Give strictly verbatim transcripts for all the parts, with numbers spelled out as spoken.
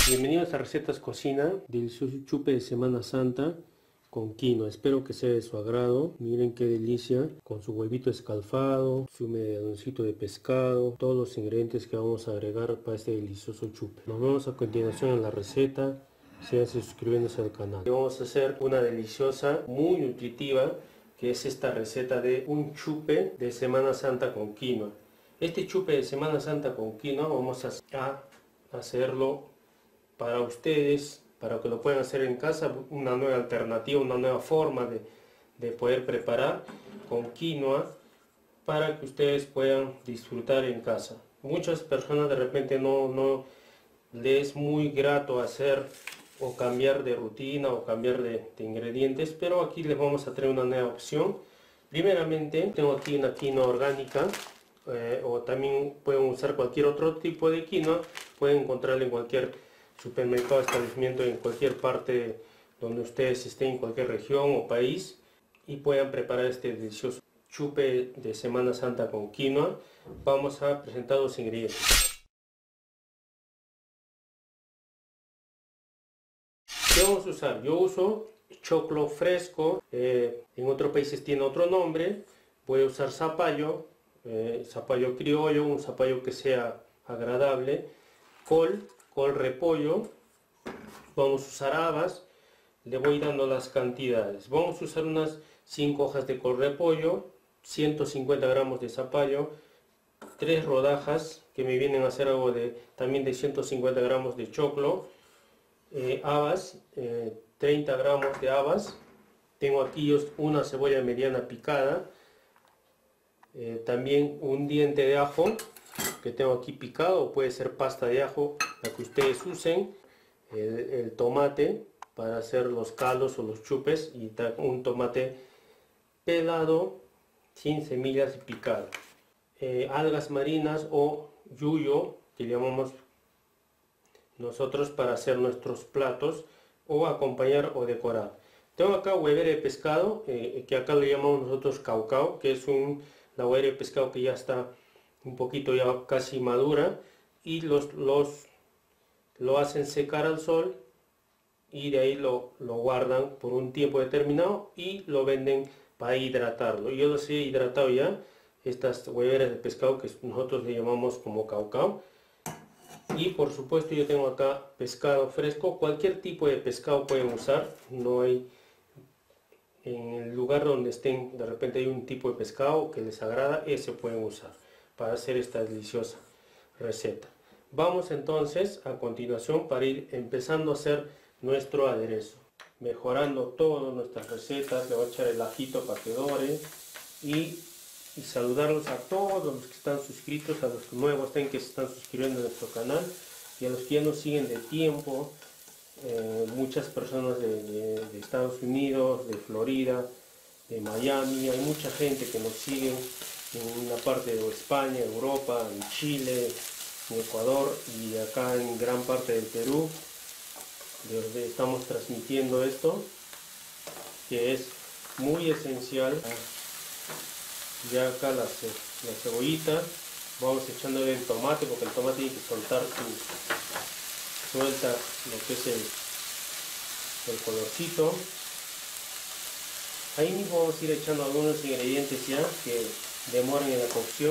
Bienvenidos a Recetas Cocina, delicioso chupe de Semana Santa con quinoa. Espero que sea de su agrado. Miren qué delicia, con su huevito escalfado, su medadoncito de pescado, todos los ingredientes que vamos a agregar para este delicioso chupe. Nos vemos a continuación en la receta. Síganse suscribiéndose al canal. Vamos a hacer una deliciosa, muy nutritiva, que es esta receta de un chupe de Semana Santa con quinoa. Este chupe de Semana Santa con quinoa vamos a hacerlo para ustedes, para que lo puedan hacer en casa, una nueva alternativa, una nueva forma de, de poder preparar con quinoa para que ustedes puedan disfrutar en casa. Muchas personas de repente no, no les es muy grato hacer o cambiar de rutina o cambiar de, de ingredientes, pero aquí les vamos a traer una nueva opción. Primeramente tengo aquí una quinoa orgánica, eh, o también pueden usar cualquier otro tipo de quinoa, pueden encontrarla en cualquier supermercado, establecimiento, en cualquier parte donde ustedes estén, en cualquier región o país, y puedan preparar este delicioso chupe de Semana Santa con quinoa. Vamos a presentar los ingredientes. ¿Qué vamos a usar? Yo uso choclo fresco, eh, en otros países tiene otro nombre. Voy a usar zapallo, eh, zapallo criollo, un zapallo que sea agradable, col, col repollo, vamos a usar habas. Le voy dando las cantidades. Vamos a usar unas cinco hojas de col repollo, ciento cincuenta gramos de zapallo, tres rodajas que me vienen a hacer algo de también de ciento cincuenta gramos de choclo, eh, habas, eh, treinta gramos de habas. Tengo aquí una cebolla mediana picada, eh, también un diente de ajo que tengo aquí picado, o puede ser pasta de ajo, la que ustedes usen, el, el tomate para hacer los caldos o los chupes, y un tomate pelado sin semillas y picado, eh, algas marinas o yuyo que llamamos nosotros para hacer nuestros platos o acompañar o decorar. Tengo acá huevera de pescado, eh, que acá le llamamos nosotros caucao, que es un, la huevera de pescado que ya está un poquito ya casi madura, y los, los lo hacen secar al sol, y de ahí lo, lo guardan por un tiempo determinado y lo venden para hidratarlo. Yo los he hidratado ya, estas hueveras de pescado que nosotros le llamamos como caucao. Y por supuesto yo tengo acá pescado fresco, cualquier tipo de pescado pueden usar, no hay, en el lugar donde estén de repente hay un tipo de pescado que les agrada, ese pueden usar para hacer esta deliciosa receta. Vamos entonces a continuación para ir empezando a hacer nuestro aderezo, mejorando todas nuestras recetas. Le voy a echar el ajito para que dore, y, y saludarlos a todos los que están suscritos, a los nuevos estén que se están suscribiendo a nuestro canal, y a los que ya nos siguen de tiempo, eh, muchas personas de, de, de Estados Unidos, de Florida, de Miami. Hay mucha gente que nos sigue en una parte de España, Europa, en Chile, en Ecuador, y acá en gran parte del Perú, de donde estamos transmitiendo esto, que es muy esencial. Ya acá la, la cebollita, vamos echándole el tomate, porque el tomate tiene que soltar su, suelta lo que es el, el colorcito. Ahí mismo vamos a ir echando algunos ingredientes ya que demoran en la cocción.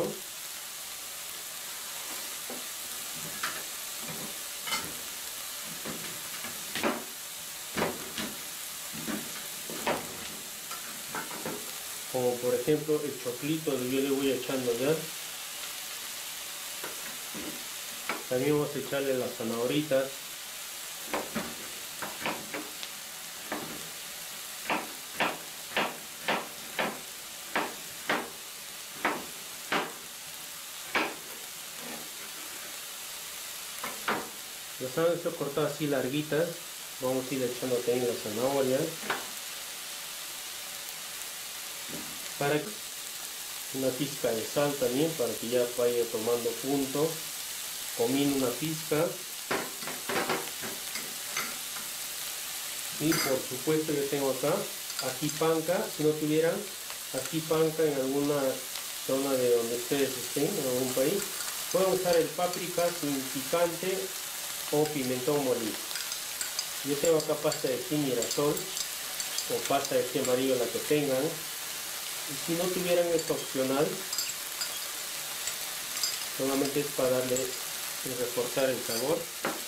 Como por ejemplo el choclito, yo le voy echando ya. También vamos a echarle las zanahoritas. Las zanahorias cortadas así larguitas, vamos a ir echando también las zanahorias. Para una pizca de sal también, para que ya vaya tomando punto. Comino una pizca. Y por supuesto yo tengo acá ají panca. Si no tuvieran ají panca en alguna zona de donde ustedes estén, en algún país, pueden usar el páprica sin picante, o pimentón molido. Yo tengo acá pasta de ají Mirasol o pasta de ají amarillo, la que tengan. Y si no tuvieran, es opcional. Solamente es para darle y reforzar el sabor.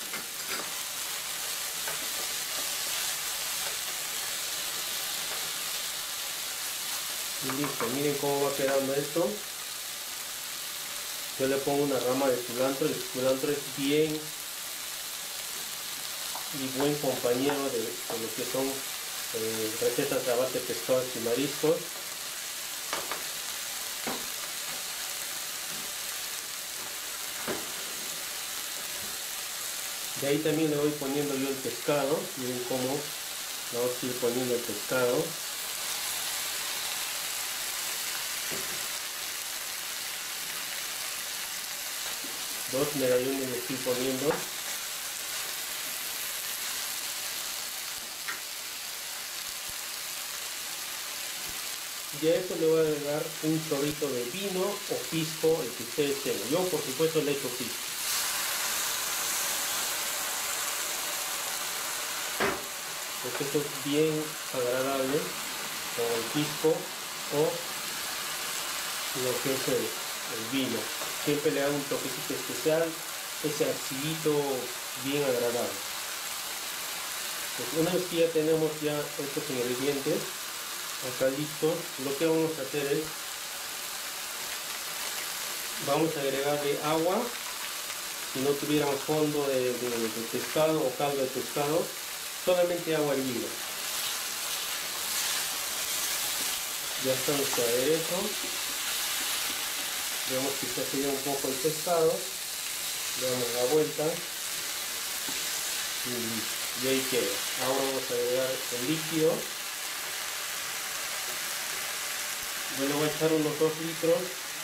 Y listo, miren cómo va quedando esto. Yo le pongo una rama de culantro. El culantro es bien y buen compañero de, de lo que son eh, recetas a base de pescados y mariscos. De ahí también le voy poniendo yo el pescado. Miren cómo le voy a ir poniendo el pescado. Dos medallones le estoy poniendo. Y a esto le voy a agregar un chorrito de vino o pisco, el que ustedes tengan. Yo por supuesto le echo pisco. Porque esto es bien agradable con el pisco o lo que es el, el vino. Siempre le hago un toquecito especial, ese acidito bien agradable. Pues una vez que ya tenemos ya estos ingredientes acá listos, lo que vamos a hacer es, vamos a agregarle agua. Si no tuviéramos fondo de, de, de pescado o caldo de pescado, solamente agua hervida. Ya está nuestro aderezo. Vemos que se hace ya un poco el pescado. Le damos la vuelta. Y, y ahí queda. Ahora vamos a agregar el líquido. Yo le voy a echar unos dos litros.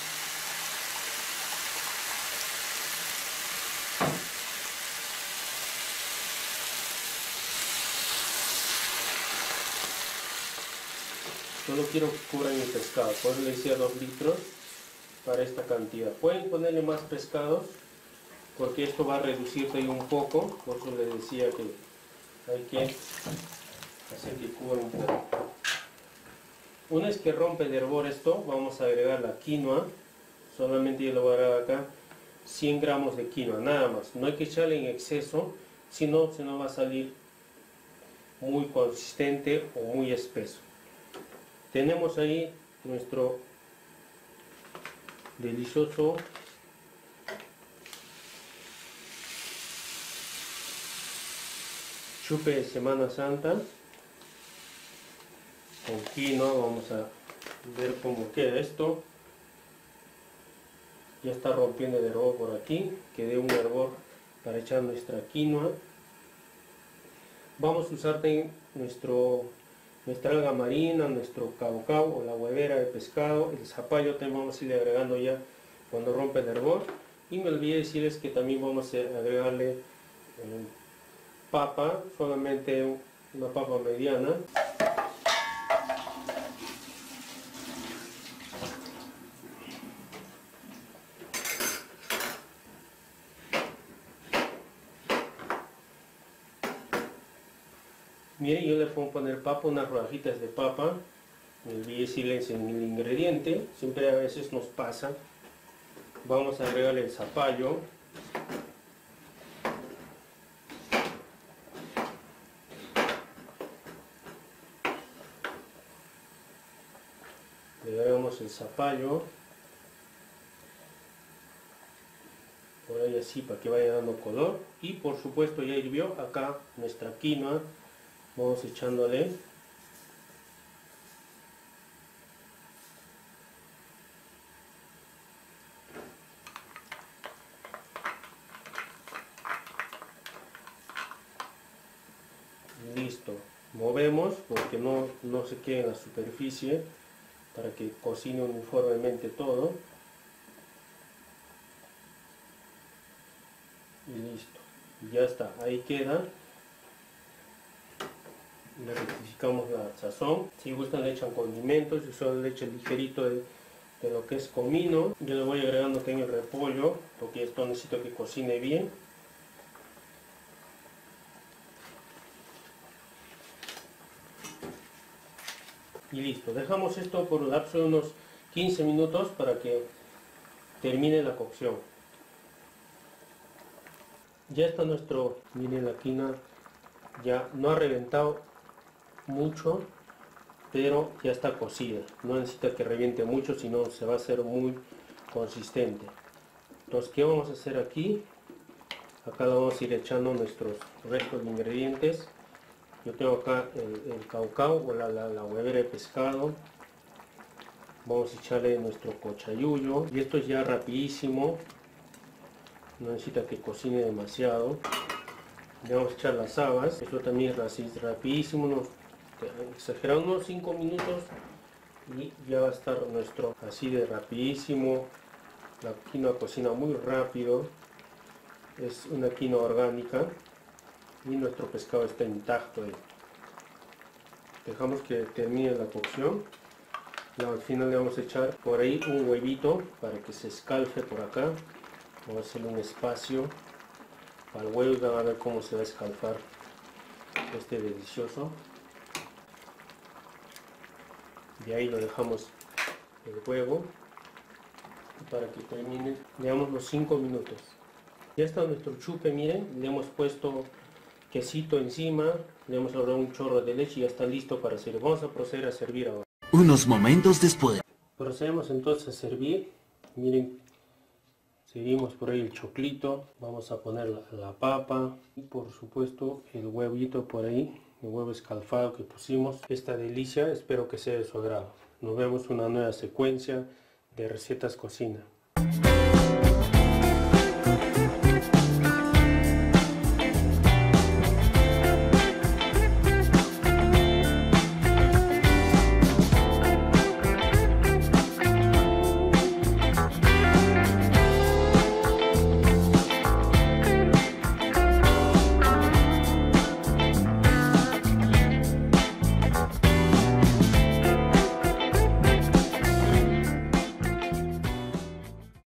Solo quiero que cubran el pescado, por eso le hice dos litros para esta cantidad. Pueden ponerle más pescados porque esto va a reducirse un poco, por eso les decía que hay que hacer que cubra un poco. Una vez que rompe el hervor esto, vamos a agregar la quinoa. Solamente yo le voy a agregar acá cien gramos de quinoa, nada más. No hay que echarle en exceso, si no, se nos va a salir muy consistente o muy espeso. Tenemos ahí nuestro delicioso chupe de Semana Santa con quinoa. Vamos a ver cómo queda esto. Ya está rompiendo el hervor por aquí, que dé un hervor para echar nuestra quinoa. Vamos a usar nuestro nuestra alga marina, nuestro caucao o la huevera de pescado, el zapallo también vamos a ir agregando ya cuando rompe el hervor. Y me olvidé decirles que también vamos a agregarle eh, papa, solamente una papa mediana. Miren, yo le puedo poner papa, unas rodajitas de papa. Me olvidé decirles en el ingrediente, siempre a veces nos pasa. Vamos a agregarle el zapallo. Le agregamos el zapallo. Por ahí así para que vaya dando color. Y por supuesto ya hirvió acá nuestra quinoa. Vamos echándole. Listo. Movemos porque no, no se quede en la superficie para que cocine uniformemente todo. Y listo. Ya está. Ahí queda. Le rectificamos la sazón. Si gustan le echan condimentos, yo solo le echo ligerito de, de lo que es comino. Yo le voy agregando también el repollo porque esto necesito que cocine bien. y listo. Dejamos esto por un lapso de unos quince minutos para que termine la cocción. Ya está nuestro, miren, la quinoa ya no ha reventado mucho, pero ya está cocida. No necesita que reviente mucho, sino se va a hacer muy consistente. Entonces, ¿qué vamos a hacer aquí? Acá le vamos a ir echando nuestros restos de ingredientes. Yo tengo acá el, el caucao o la, la, la huevera de pescado. Vamos a echarle nuestro cochayuyo. Y esto es ya rapidísimo. No necesita que cocine demasiado. Le vamos a echar las habas. Esto también es así, rapidísimo. Unos, exagerado unos cinco minutos. Y ya va a estar nuestro así de rapidísimo. La quinoa cocina muy rápido. Es una quinoa orgánica. Y nuestro pescado está intacto ahí. Dejamos que termine la cocción. Y al final le vamos a echar por ahí un huevito para que se escalfe por acá. Vamos a hacerle un espacio para el huevo y van a ver cómo se va a escalfar este delicioso. Y ahí lo dejamos el huevo para que termine, digamos, los cinco minutos. Ya está nuestro chupe, miren, le hemos puesto quesito encima, le hemos dado un chorro de leche y ya está listo para servir. Vamos a proceder a servir ahora. Unos momentos después. Procedemos entonces a servir. Miren, seguimos por ahí el choclito, vamos a poner la, la papa y por supuesto el huevito por ahí, el huevo escalfado que pusimos. Esta delicia, espero que sea de su agrado. Nos vemos en una nueva secuencia de recetas cocina.